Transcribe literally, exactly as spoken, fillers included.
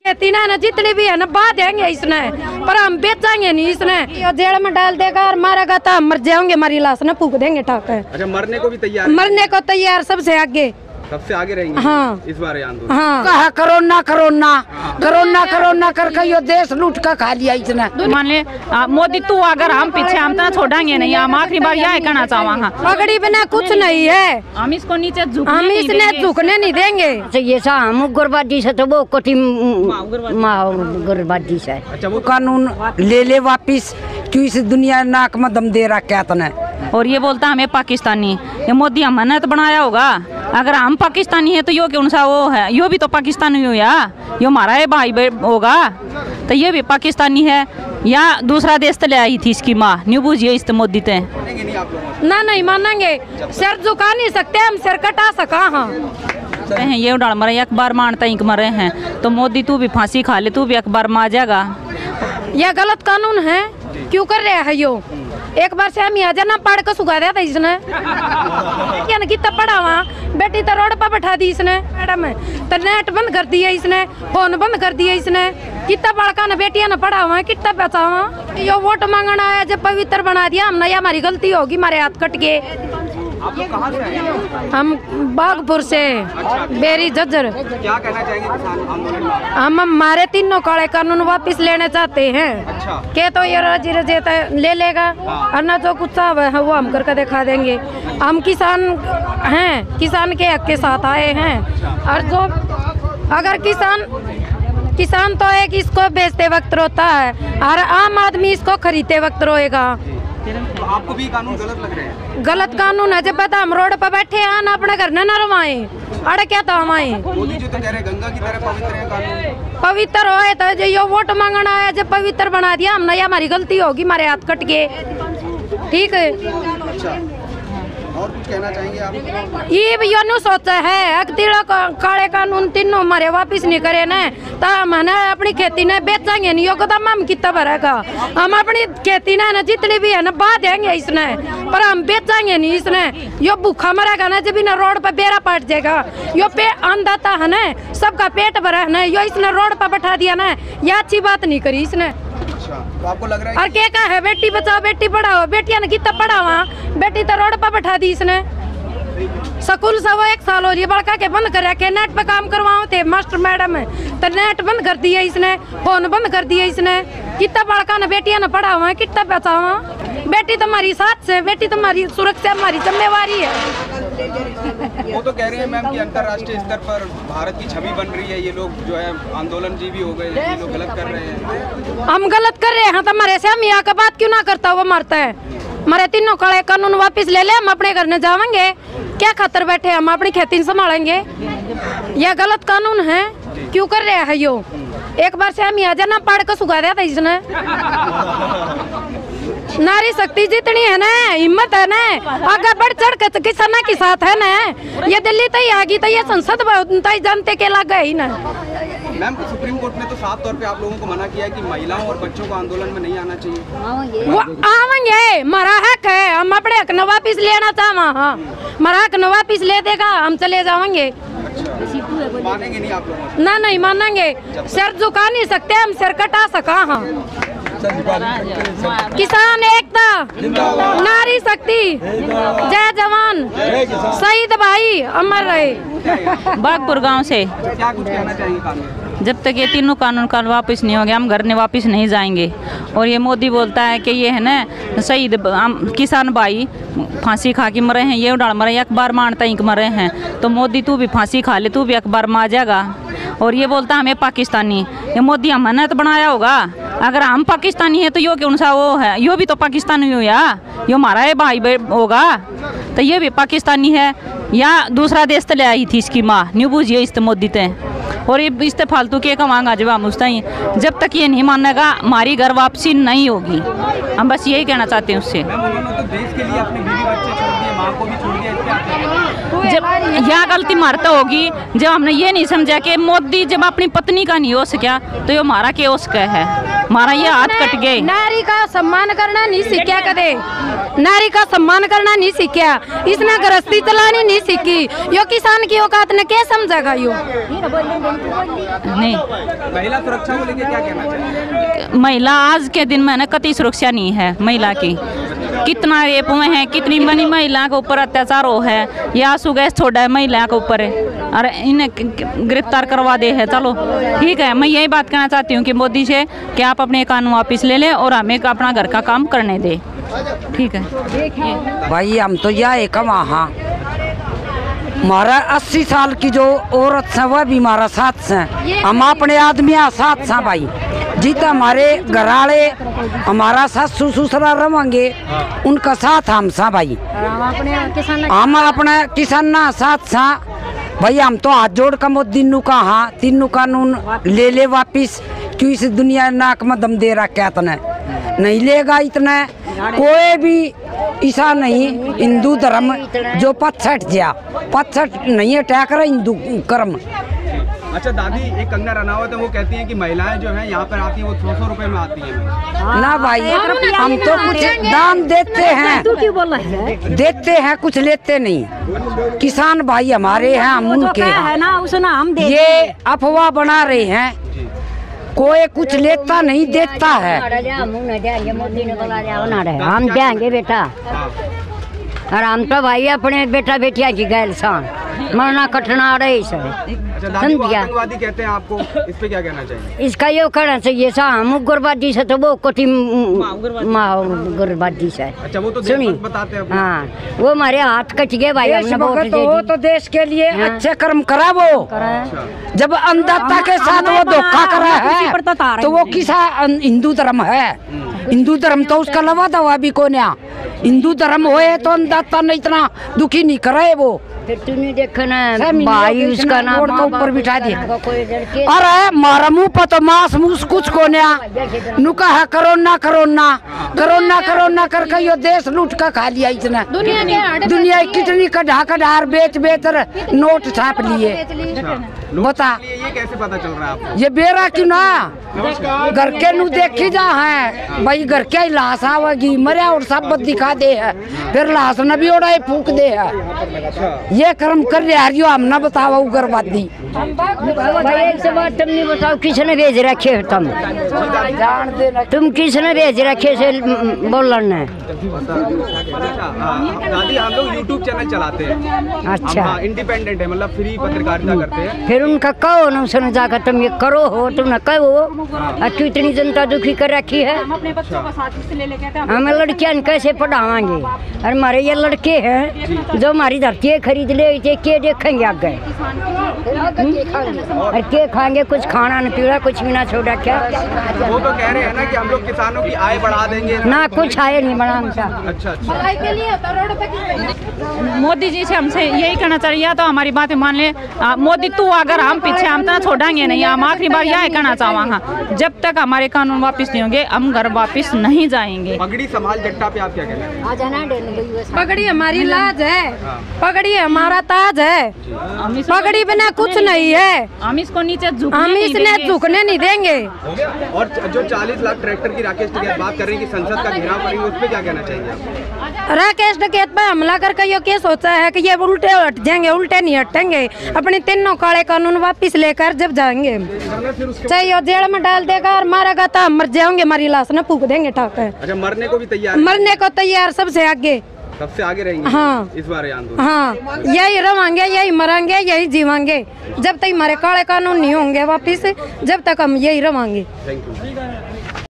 खेती ना जितनी भी है ना बहा देंगे इसने, पर हम बेचेंगे नहीं इसने। ये जेल में डाल देगा और मारेगा तो हम मर जाएंगे, हमारी लाश ना फूक देंगे ठाक है। अच्छा, मरने को भी तैयार? मरने को तैयार, सबसे आगे, सबसे आगे रहेंगे। हाँ इस बार आंदोलन। हाँ, कहा कोरोना कोरोना कोरोना कोरोना करके यो देश लूट का खा लिया इसने। मान ले मोदी तू अगर हम पीछे हम तो छोड़ेंगे नहीं, हम आखिरी बार यह कहना चाहवा। पगड़ी बिना कुछ नहीं है, हम इसको नीचे हम इसने झुकने नहीं देंगे। ये सा हम उग्रवादी से तो वो कोटी उग्रवादी से। अच्छा, वो कानून ले ले वापिस, क्यों इस दुनिया नाक में दम दे रहा क्या तने। और ये बोलता हमें पाकिस्तानी, ये मोदी हमने तो बनाया होगा। अगर हम पाकिस्तानी है तो यो कौन सा वो है, यो भी तो पाकिस्तानी हो या यो हमारा है भाई होगा, तो ये भी पाकिस्तानी है या दूसरा देश तो ले आई थी इसकी माँ। न्यू बूझिए इस मोदी ते ना नहीं मानेंगे, सिर झुका नहीं सकते हम, सिर कटा सका। हाँ हैं ये उड़ाल मरे एक बार मानता इंक मरे हैं, तो मोदी तू भी फांसी खा ले, तू भी एक बार मार जाएगा। यह गलत कानून है, क्यों कर रहे हैं यो? एक बार से हम यहाँ जाना पढ़ कर सुखा दिया था इसने, क्या कितना पढ़ा वहाँ, बेटी तो रोड पर बैठा दी इसने मैडम, तो नेट बंद कर दिया इसने, फोन बंद कर दिया इसने। कितना बड़का न बेटिया न पढ़ा हुआ, कितना पैसा हुआ। यो वोट मांगना है जब पवित्र बना दिया हमने, या हमारी गलती होगी, हमारे हाथ कट के। आप लोग कहाँ से आए? हम बागपुर से, बेरी जज्जर। क्या कहना चाहेंगे किसान आंदोलन में? हम हमारे तीनों काले कानून वापस लेने चाहते हैं। अच्छा। के तो ये राजी रजे ले लेगा, और ना जो कुछ है वो हम करके दिखा देंगे। हम किसान हैं, किसान के हक के साथ आए हैं। और जो अगर किसान किसान तो एक इसको बेचते वक्त रोता है, और आम आदमी इसको खरीदते वक्त रोएगा। तो आपको भी कानून गलत लग रहे हैं? गलत कानून है, जब पता हम रोड पर बैठे हैं ना, अपने घर न रवाए, अड़ क्या था हमारे। मोदी जी तो कह रहे गंगा की तरह पवित्र है कानून। पवित्र होए तो जो यो वोट मांगना है जब पवित्र बना दिया हमने, या हमारी गलती होगी, हमारे हाथ कट के। ठीक है। अच्छा, और कुछ कहना चाहेंगे आप? ये भैया नु सोचा है तीनों काले कानून तीनों हमारे वापिस नहीं करे न, तो हम अपनी खेती ने बेचेंगे नहीं, यो कदम हम कितना भरेगा। हम अपनी खेती ने ना जितनी भी है ना बहा देंगे इसने, पर हम बेचेंगे नहीं इसने। यो भूखा मरेगा ना, जब ना रोड पर बेरा पट जाएगा। यो पे अंधाता है ना, सबका पेट भरा है ना, यो इसने रोड पर बैठा दिया ना, ये अच्छी बात नहीं करी इसने। तो आपको लग रहा है और क्या है, बेटी बचाओ बेटी पढ़ाओ, बेटिया ने कितना पढ़ा वहाँ, बेटी तो रोड पर बैठा दी इसने। स्कूल से वो एक साल हो रही है बड़का के बंद कर रखे, नेट पे काम करवाओ थे मास्टर मैडम है, तो नेट बंद कर दिया इसने, फोन बंद कर दिया इसने। कितना बड़का न बेटिया न पढ़ा हुआ, कितना पैसा हुआ। बेटी तुम्हारी साथ से, बेटी तुम्हारी सुरक्षा हमारी जिम्मेवारी है। वो तो कह रही है मैम कि अंतर्राष्ट्रीय स्तर पर भारत की छवि बन रही है, ये लोग जो है आंदोलन जी भी हो गए, ये लोग गलत कर रहे हैं। हम गलत कर रहे हैं तो हमारे से हम यहाँ का बात क्यों ना करता, वो मरता है। हमारे तीनों काले कानून वापस ले ले, हम अपने घर में जाएंगे, क्या खातर बैठे, हम अपनी खेती संभालेंगे। यह गलत कानून है, क्यों कर रहे हैं यो? एक बार से हम यहाँ जाना पढ़ कर सुखा दिया था इसने। नारी शक्ति जितनी है ना, हिम्मत है ना, आगे बढ़ चढ़ के किसान के साथ है ना। ये दिल्ली तय आ गई तो ये संसद जानते के लग गए ही ना। मैम, सुप्रीम कोर्ट ने तो साफ तौर पे आप लोगों को मना किया है कि महिलाओं और बच्चों को आंदोलन में नहीं आना चाहिए। वो आवेंगे, हमारा हक है, हम अपने हक न वापिस लेना चाहवा। हाँ, हमारा हक न वापिस ले देगा, हम चले जाएंगे। अच्छा, मानेंगे नहीं आप लोग? ना नहीं मानेंगे, सिर झुका नहीं सकते हम, सिर कटा सका। हाँ, किसान एकता, नारी शक्ति, जय जवान, शहीद भाई अमर रहे। बागपुर गांव से क्या कुछ कहना चाहिए कानून? जब तक ये तीनों कानून कल वापस नहीं हो गया, हम घर ने वापस नहीं जाएंगे। और ये मोदी बोलता है कि ये है ना शहीद किसान भाई फांसी खा के मरे हैं, ये उड़ाल मरे एक बार मानता इंक मरे हैं, तो मोदी तू भी फांसी खा ले, तू भी एक बार मार जाएगा। और ये बोलता हमें पाकिस्तानी, ये मोदी हमने तो बनाया होगा। अगर हम पाकिस्तानी है तो यो कौन सा वो है, यो भी तो पाकिस्तानी हो या यो हमारा है भाई होगा, तो ये भी पाकिस्तानी है या दूसरा देश तो ले आई थी इसकी माँ। न्यू बूझिए इस मोदी ते, और ये इस फालतू के कमांगा जवाब उसता ही, जब तक ये नहीं मानेगा हमारी घर वापसी नहीं होगी। हम बस यही कहना चाहते हैं उससे। मैम, उन्होंने तो देश के लिए अपने बीवी बच्चे छोड़ दिए, वहाँ को भी छूट गया, इस पे आप क्या कहना? जब यहाँ गलती मारता होगी, जब हमने ये नहीं समझा कि मोदी जब अपनी पत्नी का नहीं हो सका तो ये हमारा के उसका है, हमारा ये हाथ कट गए। नारी का सम्मान करना नहीं सीखा, कदे नारी का सम्मान करना नहीं सीखा, इसने गृहस्थी चलानी नहीं सीखी, यो किसान की औकात ने क्या समझेगा? यो नहीं, महिला सुरक्षा को लेके क्या कहना चाहिए? महिला आज के दिन में ना कतई सुरक्षा नहीं है महिला की। कितना रेप हुए हैं, कितनी बनी महिला के ऊपर अत्याचार हो है, ये आंसू गैस छोड़ा है महिला के ऊपर, और इन्हें गिरफ्तार करवा दे है। चलो ठीक है, मैं यही बात कहना चाहती हूँ कि मोदी से कि आप अपने कानून वापस ले लें और हमें अपना घर का काम करने दें। ठीक है भाई, हम तो यह एक वहाँ हमारा अस्सी साल की जो औरत है वह भी हमारा साथ से, हम अपने आदमी साथ से भाई, जितना हमारे घराले हमारा सासू ससुरा रहेंगे उनका साथ हम सा भाई, हम अपने किसान साथ सा भाई। हम तो हाथ जोड़ कर मोदी नु कहा तीनों कानून ले ले वापिस, क्यों इस दुनिया नाक में दम दे रखा इतना नहीं लेगा, इतना कोई भी ऐसा नहीं। हिंदू धर्म जो पचहठ जा पचहठ नहीं अटैक रहा हिंदू कर्म। अच्छा दादी, एक कंगना रनावत है, वो कहती है कि महिलाएं जो हैं यहाँ पर आती हैं वो सौ सौ रुपए में आती हैं। ना भाई, हम तो कुछ दान देते हैं, देते हैं, कुछ लेते नहीं। किसान भाई हमारे हैं, हम उनके हैं। ये अफवाह बना रहे हैं, कोई कुछ लेता नहीं देता है। हम देंगे बेटा, और हम तो भाई अपने बेटा बेटिया की गैल सान मरना कटना रही सर। अच्छा दादी, वो आतंकवादी कहते हैं आपको, इस पे क्या कहना चाहिए? इसका ये कहना चाहिए सा हम उग्रवादी से तो वो कोटी उग्रवादी से। अच्छा, वो तो सुनी बताते हैं। हाँ, वो हमारे हाथ कट गए भाई, हमने वोट दे दी। वो तो देश के लिए अच्छे कर्म करा, वो जब अन्नदाता के साथ वो धोखा करा है तो वो किसा हिंदू धर्म है? हिंदू धर्म तो उसका लवा दवा भी कौन है? हिंदू धर्म होए तो अन्नदाता ने इतना दुखी नहीं करे वो। फिर तूने देखा ना भाई, उसका नाम रोड के ऊपर बिठा दिया। अरे मारा मुँह पर तो मांस मूस कुछ को नुका है, करोना करोना करोना करोना करके यो देश लूट का खा लिया इसने। दुनिया कितनी कढ़ा कढ़ार बेच बेच नोट छाप लिए। बता ये कैसे पता चल रहा है आपको? ये बेरा क्यों ना घर के नु देखी जा है भाई, घर के लाश आवेगी मरिया और सब दिखा दे है, फिर लाश न भी उड़ाई फूक दे है। ये कर्म कर रहे हरियो, हम न बतावा उग्रवादी। भाई एक से बात तुम नहीं बताओ, किसने भेज रखे हो तुम? तुम किसने भेज रखे से बोलना? दादी, हम लोग यूट्यूब चैनल चलाते हैं। अच्छा, इंडिपेंडेंट है, मतलब फ्री पत्रकारिता करते हैं। फिर उनका कहो ना, सुन जाकर तुम ये करो हो, तुम न कहो। और इतनी जनता दुखी कर रखी है, हमें लड़कियां कैसे पढ़ावांगे? और हमारे ये लड़के हैं जो हमारी धरती खरीद ले, के देखेंगे आगे और के खाएंगे? कुछ खाना न पीना, कुछ भी ना छोड़ा क्या? वो तो कह रहे हैं ना कि हम लोग किसानों की आय बढ़ा देंगे ना, कुछ आय नहीं बढ़ा। अच्छा अच्छा, मोदी जी से हमसे यही कहना चाहिए, तो हमारी बातें मान ले। आ, मोदी तू अगर हम पीछे हम तो छोड़ेंगे नहीं। हम आखिरी बार यह कहना चाहूँगा, जब तक हमारे कानून वापस नहीं होंगे हम घर वापस नहीं जाएंगे। पगड़ी संभाल जट्टा पे आप क्या कहते हैं? पगड़ी हमारी लाज है, पगड़ी हमारा ताज है, पगड़ी बिना कुछ नहीं है। हम इसको नीचे झुकने हम इसने झुकने नहीं देंगे। और जो चालीस लाख ट्रैक्टर की राकेश टिकैत बात कर रही है कि संसद का घेराव करेंगे, उस पे क्या कहना चाहिए आप? राकेश टिकैत पे हमला करके ये क्या सोचा है कि ये उल्टे हट जाएंगे? उल्टे नहीं हटेंगे, अपने तीनों काले कानून वापस लेकर जब जाएंगे, चाहे वो जेल में डाल देगा और मारेगा तो हम मर जाएंगे, हमारी लाश न फूक देंगे। ठाक है। अच्छा, मरने को भी तैयार? मरने को तैयार, सबसे आगे, सबसे आगे रहेंगे। हाँ, इस बार आंदोलन। हाँ, यही रवांगे, यही मरेंगे, यही जीवांगे, जब तक हमारे काले कानून नहीं होंगे वापिस, जब तक हम यही रवांगे। Thank you.